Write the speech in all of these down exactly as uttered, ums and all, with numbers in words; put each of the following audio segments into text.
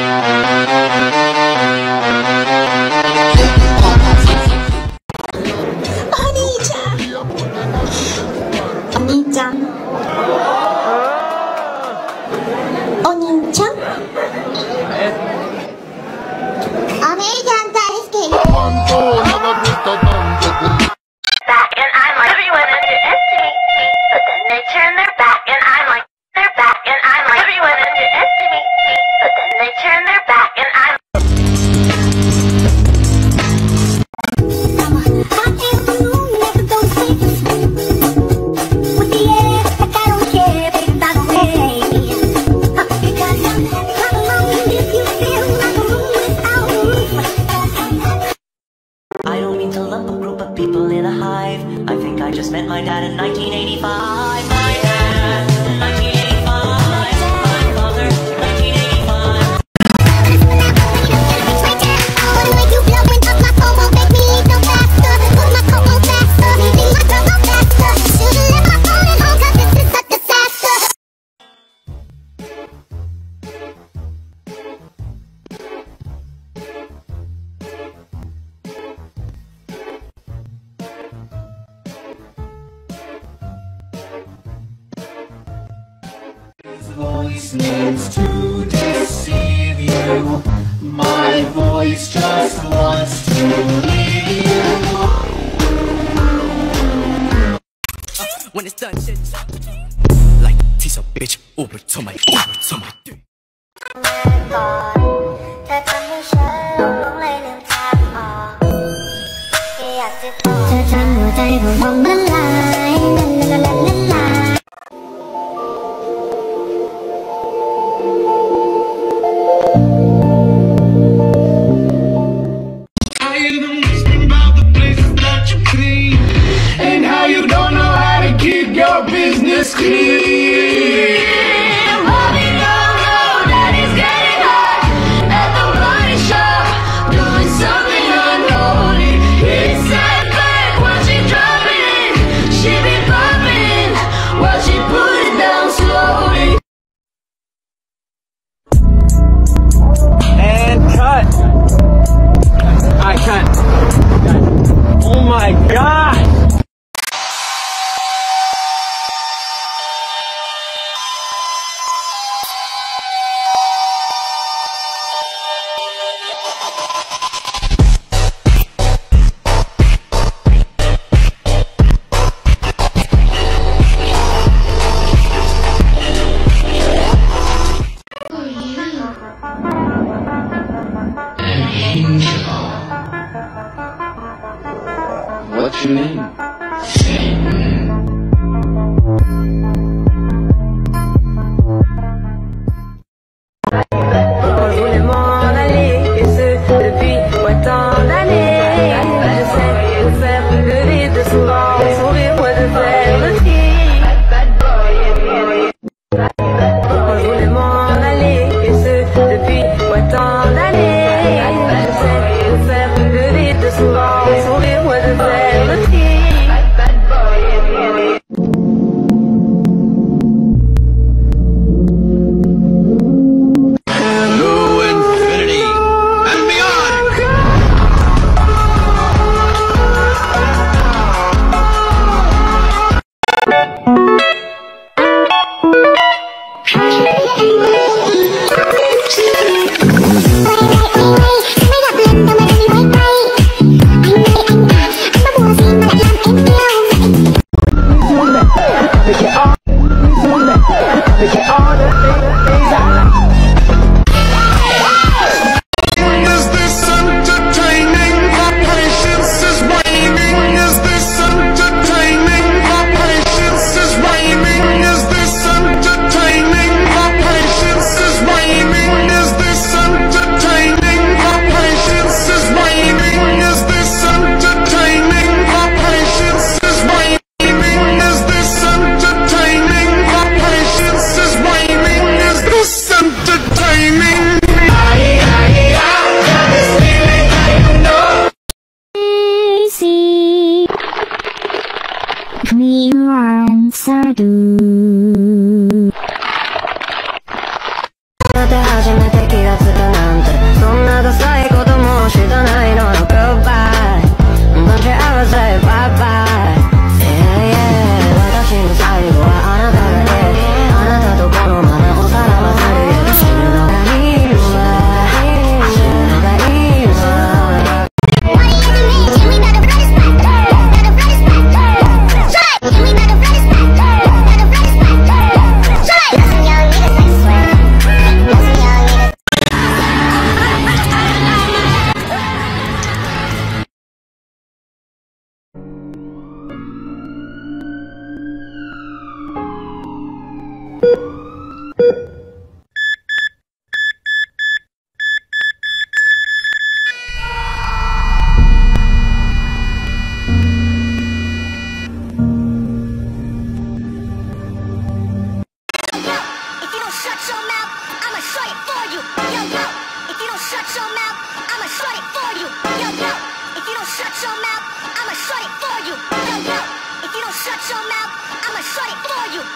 Voice needs to deceive you. My voice just wants to leave you. Uh, when it's done, shit. Like tease a bitch over to my over to my dick. Business clean. Bobby don't know that he's getting high at the body shop, doing something unholy. He said back when she drop it, she be popping while she put it down slowly. And cut. I cut. Oh my god. What's your name? Satan. On voulait m'en aller, et ce depuis quoi tant d'années. J'essaie de faire le vide souvent, sourire moi de faire le tri. On voulait m'en aller, et ce depuis quoi tant d'années. J'essaie de faire le vide souvent, sourire moi de faire le tri. shut your mouth, I'ma shut it for you. Yo, yo, if you don't shut your mouth, I'ma shut it for you. Yo, yo, if you don't shut your mouth, I'ma shut it for you.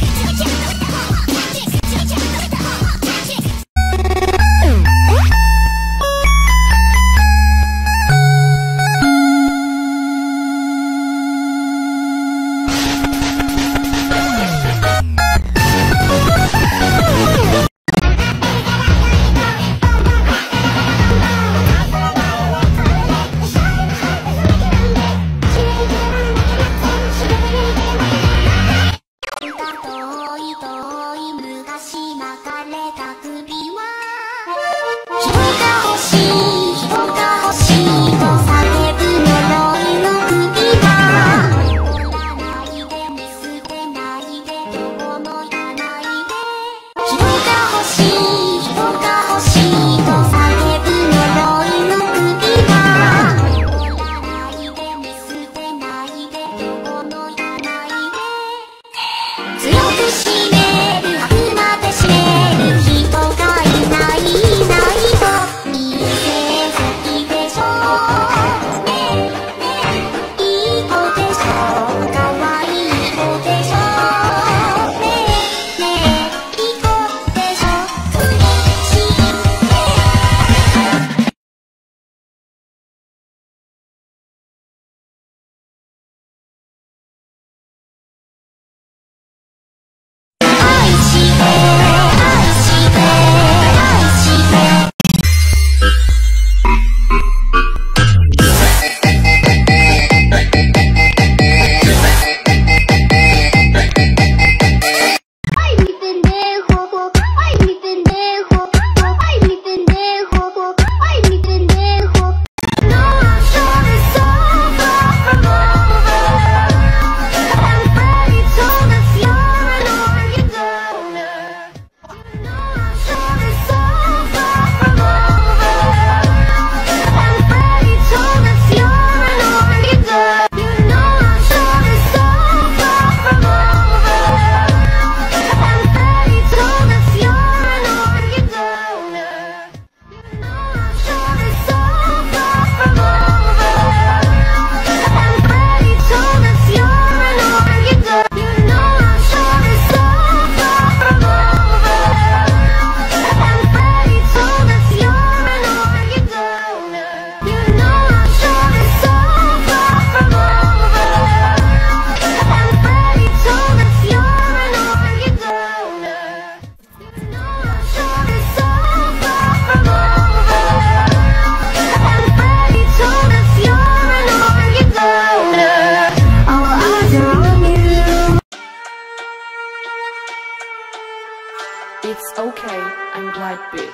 It's okay, I'm glad this.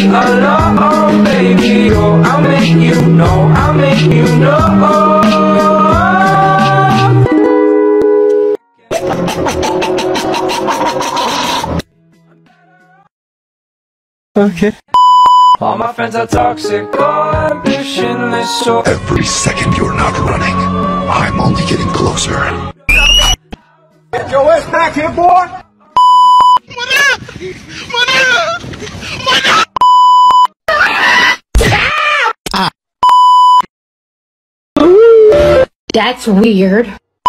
alone, baby. Oh, I'll make you know, I'll make you know. Okay. All my friends are toxic, all ambitionless, so Every second you're not running, I'm only getting closer. get your ass back here, boy! That's weird.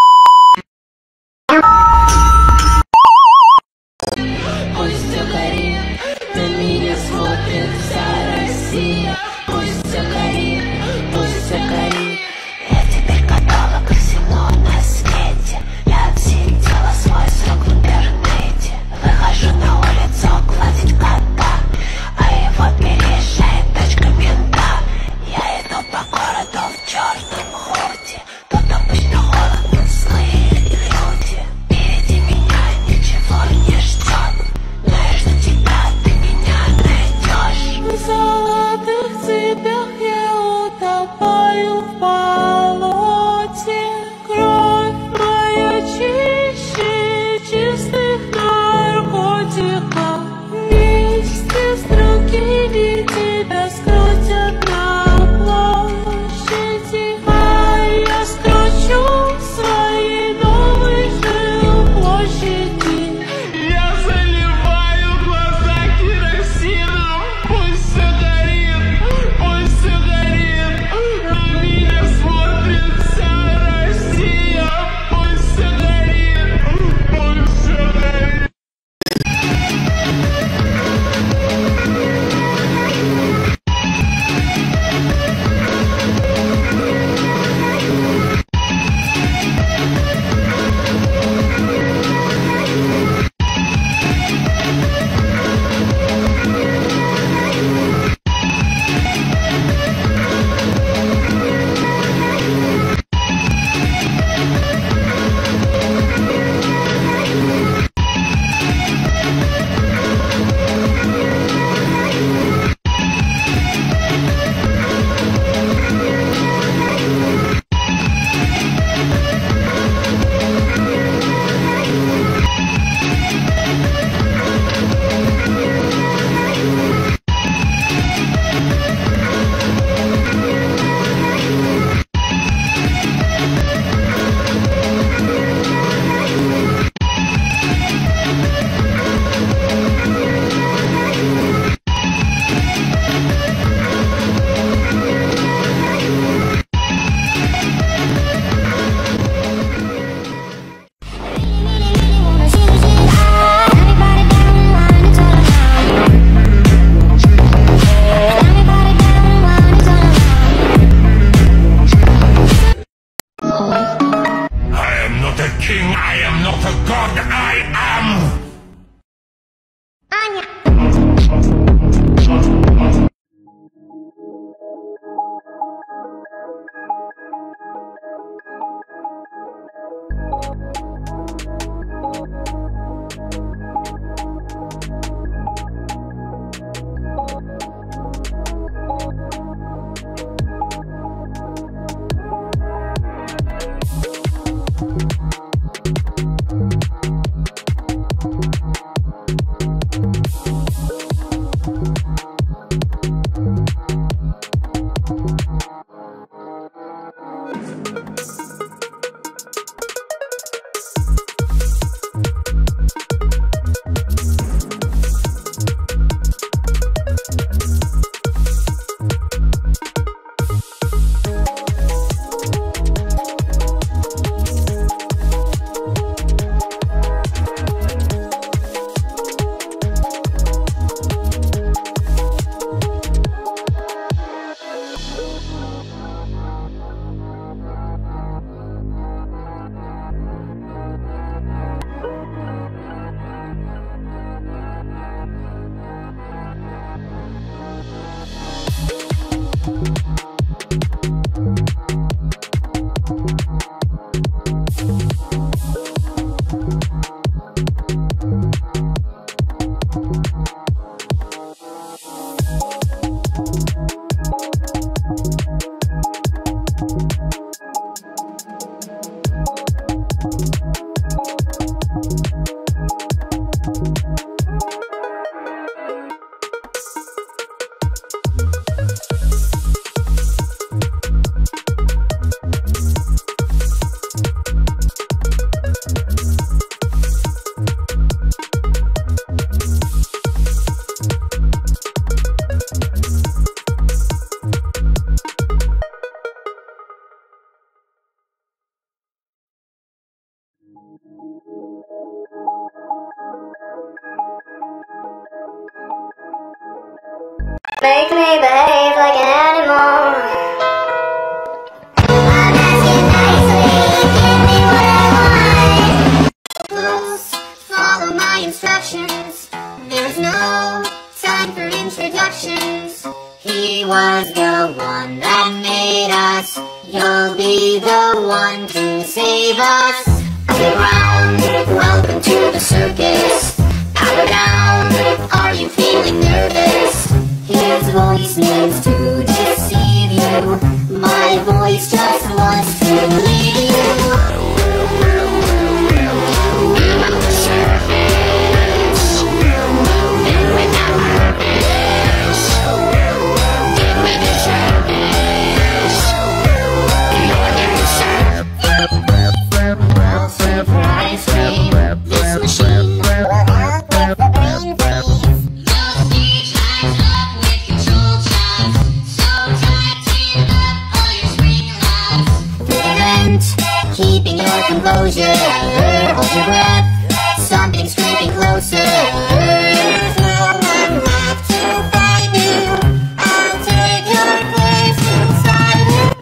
Пусть все горит, на меня смотрит вся Россия. Пусть все горит, пусть все горит. Я теперь каталог всего на свете. Я отсидела свой срок в интернете. Выхожу на улицу гладить кота, а его переезжает тачка мента. Я иду по городу в черном худи. Тут обычно холодно, злые люди. Впереди меня ничего не ждет. Знаешь, на тебя ты меня найдешь. В золотых Make me behave like an animal. I'm asking nicely, give me what I want. Close, follow my instructions. There's no time for introductions. He was the one that made us. You'll be the one to save us. Around, welcome to the circus. Power down, are you feeling nervous? His voice means to deceive you. My voice just wants to lead you. I'm on the surface, and without purpose. Give me the service. You're the service. Well, surprise me. This machine will help with the brain freeze. The stage lights up with control shots. So tighten up all your screen lights. Prevent keeping your composure. Hold your breath. Something's creeping closer. Someone have to find you. I'll take your place inside you.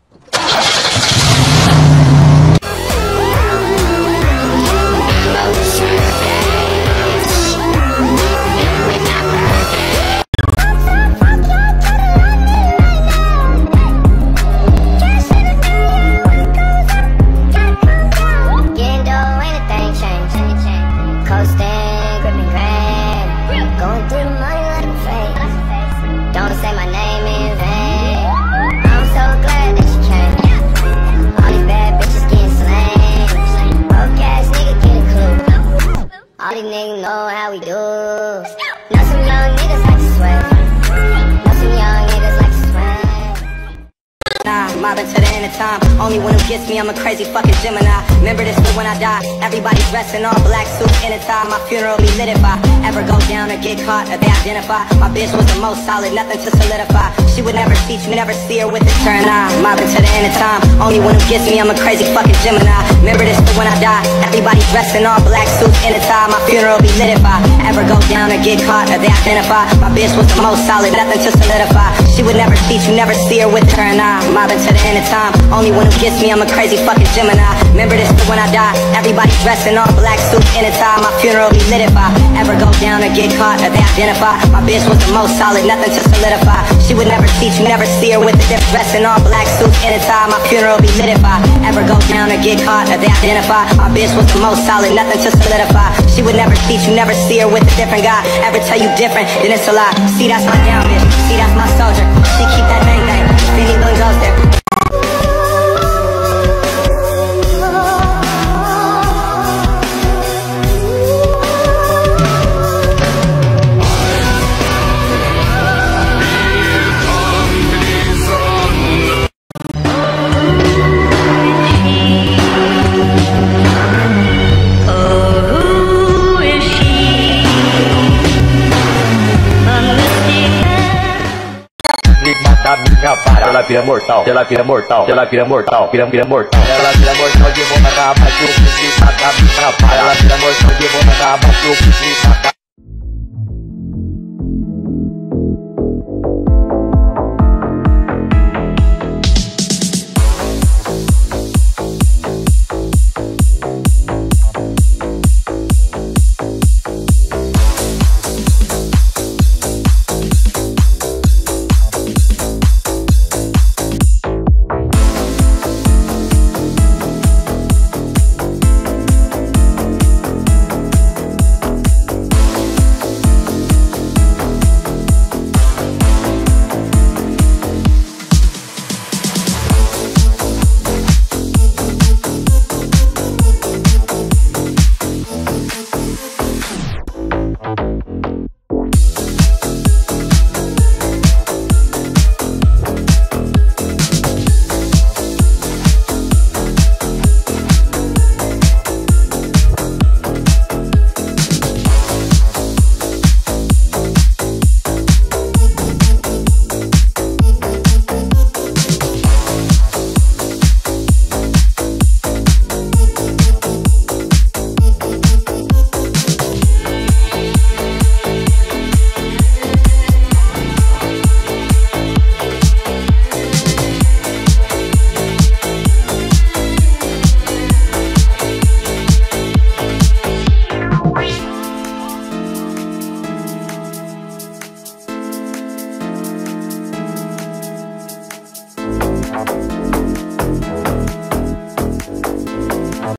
All these niggas know how we do. Know some young niggas like to sweat. Know some young niggas like to sweat. Nah, mobbing to the end of time. Only one who gets me, I'm a crazy fucking Gemini. Remember this for when I die. Everybody dressed in all black suits in a tie. My funeral be lit if I ever go down or get caught or they identify. My bitch was the most solid, nothing to solidify. She would never teach me, never see her with a turn eye. Mobbing to the end of time. Only one who gets me, I'm a crazy fucking Gemini. Remember this for when I die. Everybody dressed in all black suits in a tie. My funeral be lit if I ever go down or get caught or they identify. My bitch was the most solid, nothing to solidify. She would never teach me, never see her with a turn eye. Mobbing to the end of time. Only one who gets me, I'm a crazy fucking Gemini. Remember this for when I die. Everybody dressed in all black suits in a tie. My funeral be lit if I ever go down or get caught or they identify. My bitch was the most solid, nothing to solidify. She would never teach me, never see her with a different dress in all black suits in a tie. My funeral be lit if I ever go down or get caught or they identify. My bitch was the most solid, nothing to solidify. She would never teach you, never see her with a different guy. Ever tell you different, then it's a lie. See, that's my down bitch. See, that's my soldier. She keep that bang bang. If anyone goes there. Minha para, ela vira mortal, ela vira mortal, ela vira mortal, vira vira mortal, ela vira mortal de boca na baixa, o que se tá na minha para, ela vira mortal de boca na baixa, o que se tá